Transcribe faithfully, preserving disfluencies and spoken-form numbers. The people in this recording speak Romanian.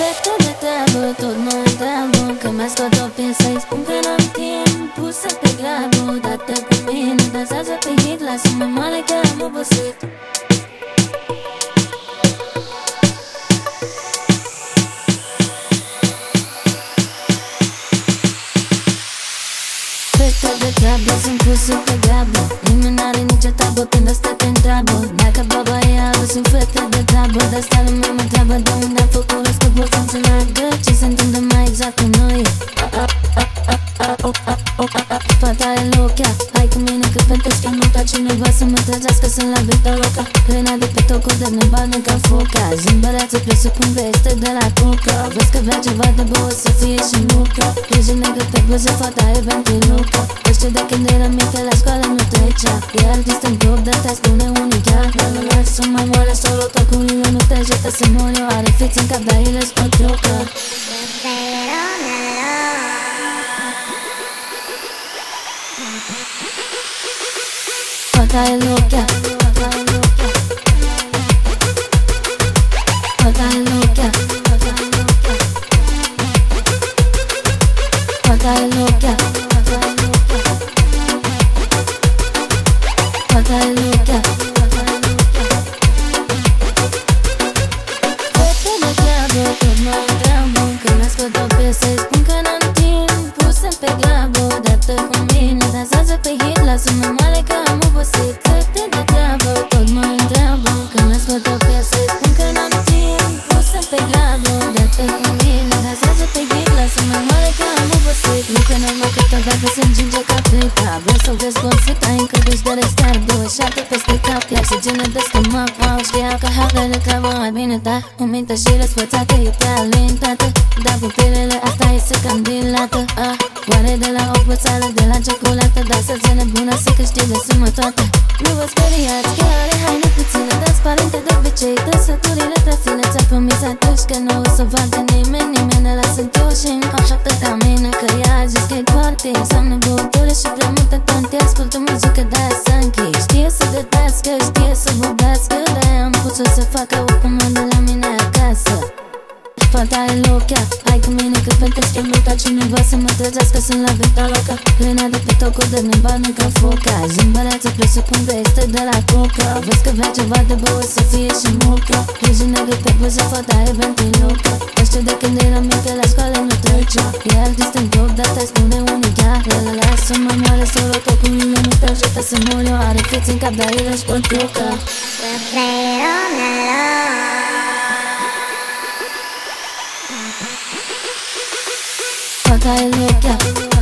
Fete de treabă, tot mă întreabă că mi-a scot o piesă, îi spun că n-am timp, pusă pe grabă. Dată cu mine, dansează pe hit, lasă-mă moale că am obosit. Fete de treabă, sunt pusă pe grabă. Nimeni n-are nicio treabă când asta te întreabă. Dacă baba e albă, sunt fete de treabă. Dar asta lumea mă întreabă de unde am făcut rost, că pot să înțeleagă ce se întâmplă mai exact cu noi. Fata e loca, hai cu mine că pentru strănuta cineva să mă trezească, sunt la Vita Loca. Crena de pe tocul de nebană ca foca. Zâmbăreață presupun că este de la coca. Vezi că vrea ceva de bău să fie și nuca. Ești negră pe buze, fata e ventiluca. Știu de când eram mică la școală nu trecea. E artist în grup, dar te spune unica. Nu lasă mai moale, solo tocurile nu te jetă să mor eu. Are fiți în cap, dar îi le scot joca. Fata e loca, fata e loca, fata e loca, fata e loca, fata e loca. Fete de treabă, tot mă întreabă că mi-a scot o piesă, îi spun că n-am timp, pusă pe grabă. Dată cu mine, dansează pe hit, lasă-mă moale că am obosit. Fete de treabă, tot mă întreabă că mi-a scot o piesă, îi spun că n-am timp, pusă pe grabă. Dată cu mine, dansează pe hit, lasă-mă moale că am obosit. Nu că n-am câteodată să încinge ca plita. Vreau să vezi confita, încă duci de restardo. Șapte peste cap, chiar și genă de stomac. Wow, știa că havele treabă mai bine, da. Cu minte și răspățată, e prea lentată. Dar pupilele asta iese cam dilată. Ah, oare de la o pățală, de la ciocolată. Dar să ți nebună să câștige sumă toată. Nu vă speriați, chiar are haine puține transparente de obicei. Trăsăturile prea fine, ți-a promis atunci că nu o să vadă nimeni. Nimeni ne lasă eu și încă așteaptă ca mine. Că ea a zis că-i foarte, înseamnă băutură și prea multe tante. Ascultă muzică, de-aia să închei. Știe să gătească, știe să vorbească. De-aia am pus-o să facă o comandă la mine acasă. Fata e loca, hai cu mine că pentru strănuta cineva să mă trezească, sunt la Vita Loca. Crena de pe tocul de nebană ca foca. Zâmbăreață presupun că este de la coca. Vezi că vrea ceva de bău să fie și moca. Ești negră pe buze, fata e ventiluca. Știu de când eram mică la școală nu trecea. E artist în grup, dar te spune unica. El lasă mai moale, solo tocurile nu te ajută să mor eu. Are fiți în cap, dar îi le scot joca. Fata e loca.